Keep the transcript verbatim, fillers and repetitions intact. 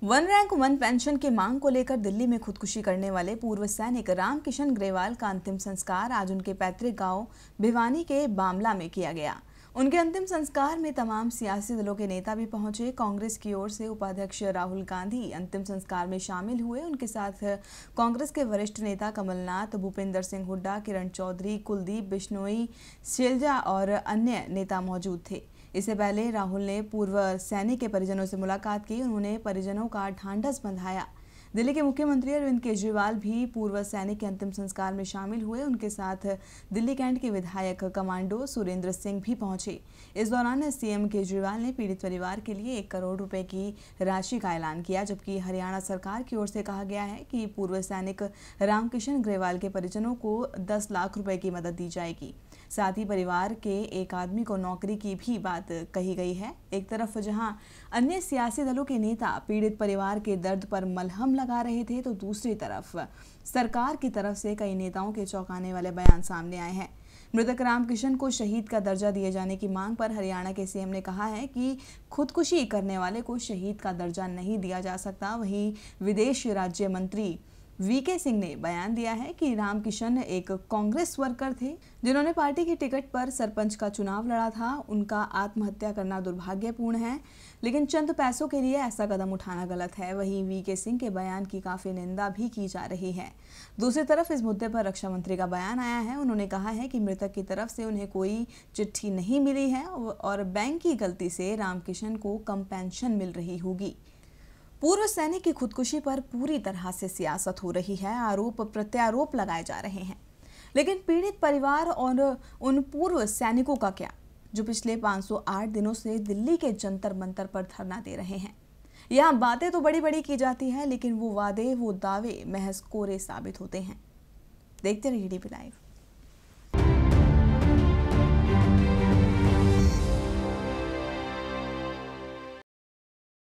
One rank one pension की मांग को लेकर दिल्ली में खुदकुशी करने वाले पूर्व सैनिक राम किशन ग्रेवाल का अंतिम संस्कार आज उनके पैतृक गांव भिवानी के बामला में किया गया। उनके अंतिम संस्कार में तमाम सियासी दलों के नेता भी पहुंचे। कांग्रेस की ओर से उपाध्यक्ष राहुल गांधी अंतिम संस्कार में शामिल हुए। उनके साथ कांग्रेस के वरिष्ठ नेता कमलनाथ, भूपेंद्र सिंह हुड्डा, किरण चौधरी, कुलदीप बिश्नोई, शैलजा और अन्य नेता मौजूद थे। इससे पहले राहुल ने पूर्व सैनिक के परिजनों से मुलाकात की। उन्होंने परिजनों का ढांढस बंधाया। दिल्ली के मुख्यमंत्री अरविंद केजरीवाल भी पूर्व सैनिक के अंतिम संस्कार में शामिल हुए। उनके साथ दिल्ली कैंट के विधायक कमांडो सुरेंद्र सिंह भी पहुंचे। इस दौरान सीएम केजरीवाल ने पीड़ित परिवार के लिए एक करोड़ रुपए की राशि का ऐलान किया, जबकि हरियाणा सरकार की ओर से कहा गया है कि पूर्व सैनिक रामकिशन ग्रेवाल के परिजनों को दस लाख रुपए की मदद दी जाएगी। साथ ही परिवार के एक आदमी को नौकरी की भी बात कही गई है। एक तरफ जहां अन्य सियासी दलों के नेता पीड़ित परिवार के दर्द पर मलहम लगा रहे थे, तो दूसरी तरफ सरकार की तरफ से कई नेताओं के चौंकाने वाले बयान सामने आए हैं। मृतक रामकिशन को शहीद का दर्जा दिए जाने की मांग पर हरियाणा के सीएम ने कहा है कि खुदकुशी करने वाले को शहीद का दर्जा नहीं दिया जा सकता। वहीं विदेश राज्य मंत्री वीके सिंह ने बयान दिया है कि रामकिशन एक कांग्रेस वर्कर थे जिन्होंने पार्टी की टिकट पर सरपंच का चुनाव लड़ा था। उनका आत्महत्या करना दुर्भाग्यपूर्ण है, लेकिन चंद पैसों के लिए ऐसा कदम उठाना गलत है। वहीं वीके सिंह के बयान की काफी निंदा भी की जा रही है। दूसरी तरफ इस मुद्दे पर रक्षा मंत्री का बयान आया है। उन्होंने कहा है कि मृतक की तरफ से उन्हें कोई चिट्ठी नहीं मिली है और बैंक की गलती से रामकिशन को कम पेंशन मिल रही होगी। पूर्व सैनिक की खुदकुशी पर पूरी तरह से सियासत हो रही है। आरोप प्रत्यारोप लगाए जा रहे हैं, लेकिन पीड़ित परिवार और उन पूर्व सैनिकों का क्या, जो पिछले पाँच सौ आठ दिनों से दिल्ली के जंतर मंतर पर धरना दे रहे हैं। यहाँ बातें तो बड़ी बड़ी की जाती है, लेकिन वो वादे, वो दावे महज कोरे साबित होते हैं। देखते रहिए डीपी लाइव।